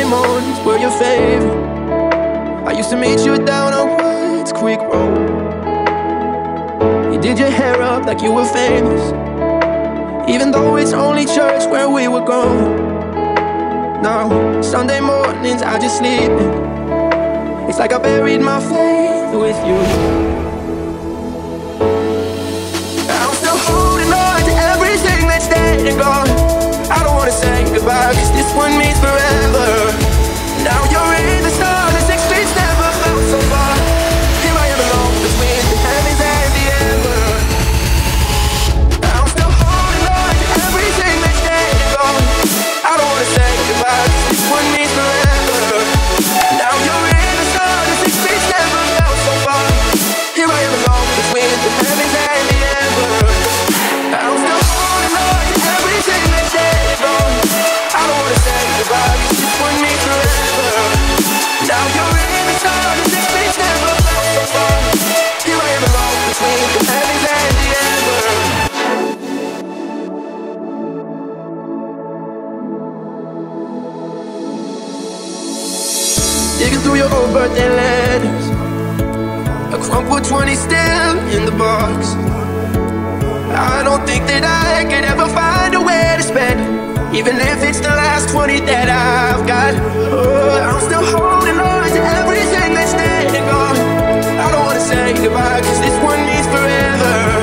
mornings were your favorite. I used to meet you down on Woods Creek Road. You did your hair up like you were famous, even though it's only church where we were going. Now, Sunday mornings I just sleep in. It's like I buried my faith with you. I'm still holding on to everything that's dead and gone. I don't wanna say goodbye, cause this one means forever. Now you're in the stars, the 6 streets never felt so far. Here I am alone between the heavens and the ember. I'm still holding on to everything that's dead and gone. I don't wanna say goodbye, cause this one means forever. Now you're in the stars, the 6 streets never felt so far. Here I am alone between the heavens and the ember. I'm still holding on to everything that's dead and gone. I don't wanna say goodbye, cause this one means forever. Now you're in the stars, the 6 streets never felt so far. Here I am alone between the heavens and the ember. Digging through your old birthday letters, a crumpled 20 still in the box. I don't think that I could ever find a way to spend it, even if it's the last 20 that I've got. Oh, I'm still holding on to everything that's dead and gone. I don't wanna say goodbye, cause this one means forever.